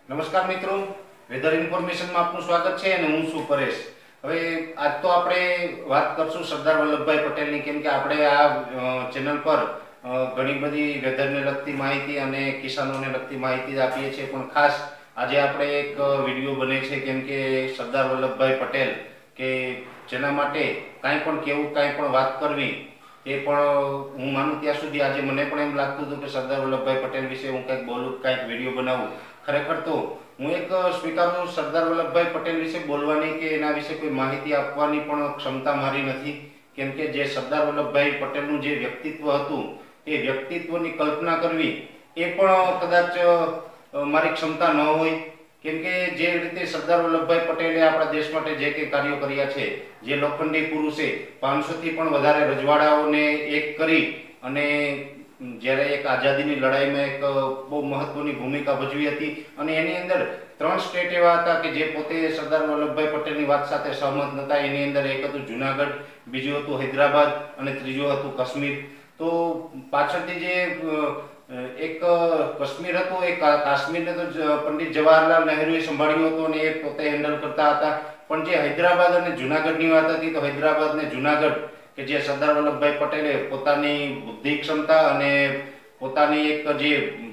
નમસ્કાર મિત્રો, વેધર ઇન્ફોર્મેશનમાં આપનું સ્વાગત છે અને હું છું પરેશ. હવે આજ તો આપણે વાત કરશું સરદાર વલ્લભભાઈ પટેલની, કેમ કે આપણે આ ચેનલ પર ઘણી બધી વેધરને લગતી માહિતી અને કિસાનોને લગતી માહિતી આપીએ છીએ, પણ ખાસ આજે આપણે એક વિડીયો બને છે કેમ કે સરદાર વલ્લભભાઈ પટેલ કે જેના માટે કાંઈ પણ કહેવું, કાંઈ પણ વાત કરવી, એ પણ હું માનું ત્યાં સુધી આજે મને પણ એમ લાગતું હતું કે સરદાર વલ્લભભાઈ પટેલ વિશે હું કંઈક બોલું, કંઈક વિડીયો બનાવું. ખરેખર તો હું એક સ્વીકારું, સરદાર વલ્લભભાઈ પટેલ વિશે બોલવાની કે એના વિશે કોઈ માહિતી આપવાની પણ ક્ષમતા મારી નથી, કેમ કે જે સરદાર વલ્લભભાઈ પટેલનું જે વ્યક્તિત્વ હતું એ વ્યક્તિત્વની કલ્પના કરવી એ પણ કદાચ મારી ક્ષમતા ન હોય, કેમ કે જે રીતે સરદાર વલ્લભભાઈ પટેલે આપણા દેશ માટે જે કંઈ કાર્યો કર્યા છે, જે લોખંડી પુરુષે 500થી પણ વધારે રજવાડાઓને એક કરી અને જ્યારે એક આઝાદીની લડાઈમાં એક બહુ મહત્વની ભૂમિકા ભજવી હતી, અને એની અંદર 3 સ્ટેટ એવા હતા કે જે પોતે સરદાર વલ્લભભાઈ પટેલની વાત સાથે સહમત નહોતા. એની અંદર એક હતું જુનાગઢ, બીજું હતું હૈદરાબાદ અને ત્રીજું હતું કાશ્મીર. તો પાછળથી જે એક કાશ્મીર હતું, એ કાશ્મીરને તો પંડિત જવાહરલાલ નહેરુએ સંભાળ્યું હતું અને એ પોતે હેન્ડલ કરતા હતા. પણ જે હૈદરાબાદ અને જુનાગઢની વાત હતી, તો હૈદરાબાદ ને જુનાગઢ કે જે સરદાર વલ્લભભાઈ પટેલે પોતાની બુદ્ધિ ક્ષમતા અને પોતાની એક જે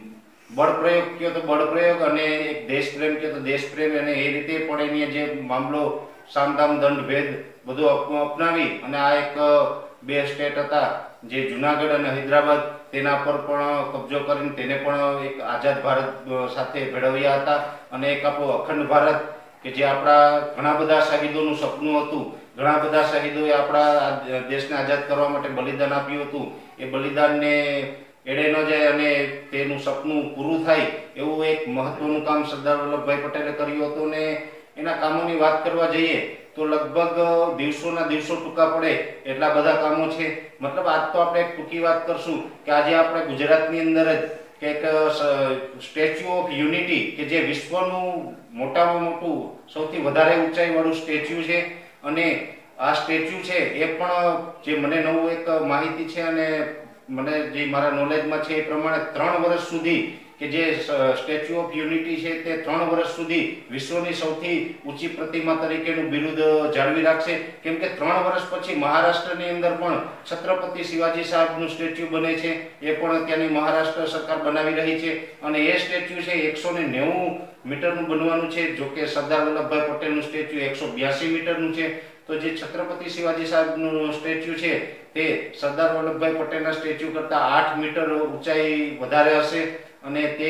બળ પ્રયોગ કયો તો બળ પ્રયોગ અને એક દેશ પ્રેમ કયો તો દેશ પ્રેમ, અને એ રીતે પણ એની જે મામલો સામધામ દંડ ભેદ બધું અપનાવી અને આ એક 2 સ્ટેટ હતા જે જુનાગઢ અને હૈદરાબાદ, તેના પર પણ કબજો કરીને તેને પણ એક આઝાદ ભારત સાથે ભેળવ્યા હતા. અને એક આપણું અખંડ ભારત કે જે આપણા ઘણા બધા શહીદોનું સપનું હતું, ઘણા બધા શહીદોએ આપણા દેશને આઝાદ કરવા માટે બલિદાન આપ્યું હતું, એ બલિદાનને એડે ન જાય અને તેનું સપનું પૂરું થાય એવું એક મહત્વનું કામ સરદાર વલ્લભભાઈ પટેલે કર્યું હતું. ને એના કામોની વાત કરવા જઈએ તો લગભગ દિવસોના દિવસો ટૂંકા પડે એટલા બધા કામો છે. મતલબ આજ તો આપણે એક ટૂંકી વાત કરશું કે આજે આપણે ગુજરાતની અંદર જ એક સ્ટેચ્યુ ઓફ યુનિટી કે જે વિશ્વનું મોટામાં મોટું સૌથી વધારે ઊંચાઈવાળું સ્ટેચ્યુ છે, અને આ સ્ટેચ્યુ છે એ પણ જે મને નવું એક માહિતી છે અને મને જે મારા નોલેજમાં છે એ પ્રમાણે 3 વર્ષ સુધી કે જે સ્ટેચ્યુ ઓફ યુનિટી છે તે 3 વર્ષ સુધી વિશ્વની સૌથી ઊંચી પ્રતિમા તરીકેનું બિરુદ જાળવી રાખશે, કેમ કે 3 વર્ષ પછી મહારાષ્ટ્રની અંદર પણ છત્રપતિ શિવાજી સાહેબનું સ્ટેચ્યુ બને છે, એ પણ ત્યાંની મહારાષ્ટ્ર સરકાર બનાવી રહી છે. અને એ સ્ટેચ્યુ છે 190 મીટરનું બનવાનું છે, જો કે સરદાર વલ્લભભાઈ પટેલનું સ્ટેચ્યુ 182 મીટરનું છે. તો જે છત્રપતિ શિવાજી સાહેબનું સ્ટેચ્યુ છે તે સરદાર વલ્લભભાઈ પટેલના સ્ટેચ્યુ કરતાં 8 મીટર ઊંચાઈ વધારે હશે, અને તે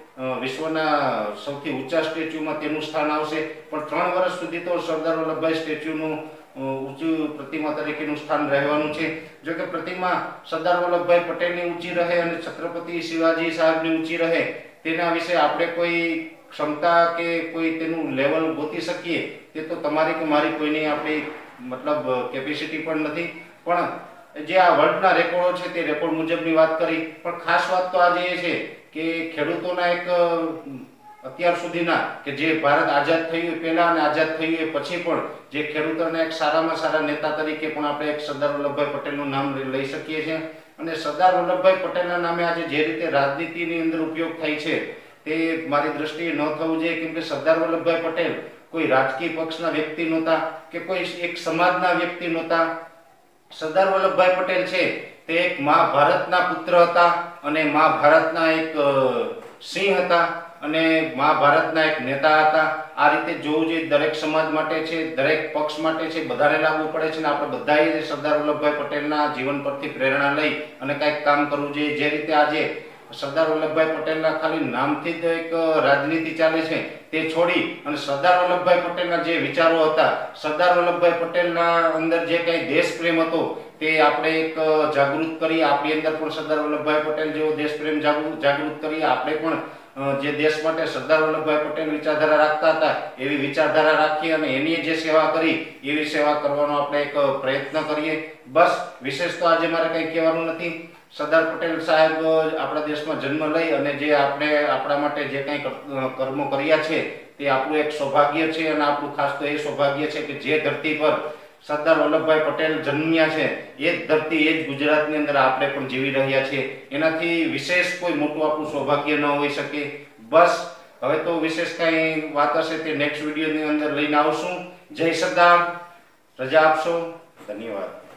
વિશ્વના સૌથી ઊંચા સ્ટેચ્યુમાં તેનું સ્થાન આવશે. પણ 3 વર્ષ સુધી તો સરદાર વલ્લભભાઈ સ્ટેચ્યુનું ઊંચું પ્રતિમા તરીકેનું સ્થાન રહેવાનું છે. જો કે પ્રતિમા સરદાર વલ્લભભાઈ પટેલની ઊંચી રહે અને છત્રપતિ શિવાજી સાહેબની ઊંચી રહે તેના વિશે આપણે કોઈ ક્ષમતા કે કોઈ તેનું લેવલ ગોતી શકીએ તે તો તમારી કે મારી કોઈની આપણી મતલબ કેપેસિટી પણ નથી. પણ જે આ વર્લ્ડના રેકોર્ડો છે તે રેકોર્ડ મુજબની વાત કરી, પણ ખાસ વાત તો આજે એ છે કે ખેડૂતોના એક અત્યાર સુધીના કે જે ભારત આઝાદ થયું પહેલા અને આઝાદ થયું એ પછી પણ જે ખેડૂતોના એક સારામાં સારા નેતા તરીકે પણ આપણે એક સરદાર વલ્લભભાઈ પટેલનું નામ લઈ શકીએ છીએ. અને સરદાર વલ્લભભાઈ પટેલના નામે આજે જે રીતે રાજનીતિની અંદર ઉપયોગ થાય છે તે મારી દ્રષ્ટિએ ન થવું જોઈએ, કેમ કે સરદાર વલ્લભભાઈ પટેલ કોઈ રાજકીય પક્ષના વ્યક્તિ નહોતા કે કોઈ એક સમાજના વ્યક્તિ નહોતા. સરદાર વલ્લભભાઈ પટેલ છે તે એક મહાભારતના પુત્ર હતા અને મહાભારતના એક સિંહ હતા અને મહાભારતના એક નેતા હતા. આ રીતે જોવું જોઈએ, દરેક સમાજ માટે છે, દરેક પક્ષ માટે છે, બધાને લાગુ પડે છે. અને આપણે બધાએ સરદાર વલ્લભભાઈ પટેલના જીવન પરથી પ્રેરણા લઈ અને કંઈક કામ કરવું જોઈએ. જે રીતે આજે સરદાર વલ્લભભાઈ પટેલના ખાલી નામથી જ એક રાજનીતિ ચાલે છે તે છોડી અને સરદાર વલ્લભભાઈ પટેલના જે વિચારો હતા, સરદાર વલ્લભભાઈ પટેલના અંદર જે કંઈ દેશ પ્રેમ હતો તે આપણે એક જાગૃત કરી, આપણી અંદર પણ સરદાર વલ્લભભાઈ પટેલ જેવો દેશ પ્રેમ જાગૃત કરી. આપણે પણ જે દેશ માટે સરદાર વલ્લભભાઈ પટેલ વિચારધારા રાખતા હતા એવી વિચારધારા રાખીએ અને એની જે સેવા કરી એવી સેવા કરવાનો આપણે એક પ્રયત્ન કરીએ. બસ વિશેષ તો આજે મારે કંઈ કહેવાનું નથી. સરદાર પટેલ સાહેબ આપણા દેશમાં જન્મ લઈ અને જે આપણે આપણા માટે જે કંઈ કર્મો કર્યા છે તે આપણું એક સૌભાગ્ય છે. અને આપણું ખાસ તો એ સૌભાગ્ય છે કે જે ધરતી પર સરદાર વલ્લભભાઈ પટેલ જન્મ્યા છે એ જ ધરતી, એ જ ગુજરાતની અંદર આપણે પણ જીવી રહ્યા છીએ. એનાથી વિશેષ કોઈ મોટું આપણું સૌભાગ્ય ન હોઈ શકે. બસ હવે તો વિશેષ કઈ વાત હશે તે નેક્સ્ટ વિડીયોની અંદર લઈને આવશું. જય સરદાર. રજા આપશો. ધન્યવાદ.